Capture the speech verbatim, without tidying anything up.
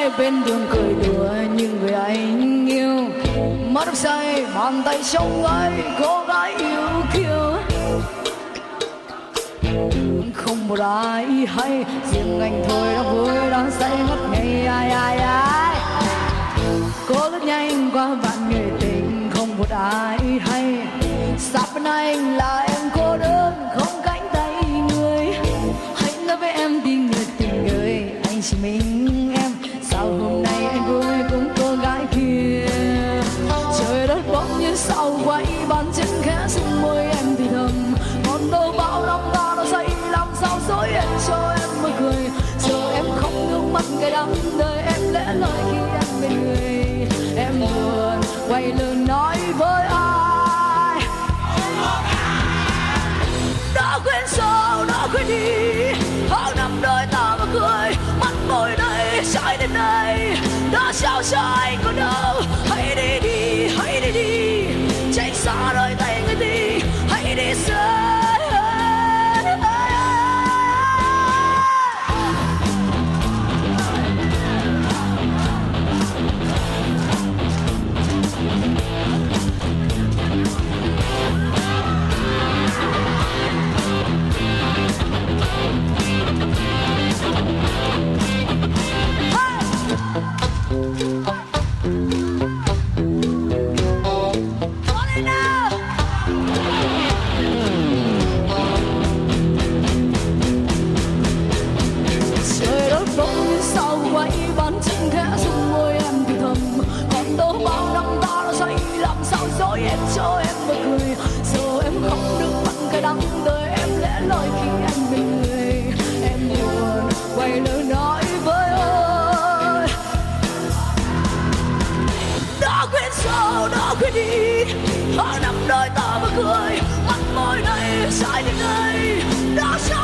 ai bên đường cười đùa nhưng người anh yêu. Mắt đắm say bàn tay trong ấy cô gái yêu kiều. Không một ai hay riêng anh thôi đang vui đang say ngất ngây ai ai ai. Cô lướt nhanh qua bạn người tình không một ai hay. Sát bên anh là em cô đơn không cánh tay người. Hãy nói với em đi người tình ơi anh chỉ mình em. Sao hôm nay anh vui cùng cô gái kia. Trời đất bỗng nhiên sao quay bàn chân khẽ sung môi em thì thầm. Còn đâu bao năm ta đã say làm sao dối em cho em mà cười. Giờ em không nước mắt cay đắng đời em lẽ lời khi em bên người. Em buồn quay lưng nói với ai đã quên sao đã quên đi. Bao năm đôi ta mà cười mắt môi đây trái đến đây đã trao cho anh có đâu. Hãy đi đi hãy đi đi tránh xa đôi tay người đi. Hãy đi sớm. Em cho em mà cười giờ em không được mặn cái đắng đời em lẽ loi khi anh bên người. Em buồn quay lưng nói với ơi đã quên sao đã quên đi. Bao năm đời ta mà cười mắt môi này sai đến đây đã sao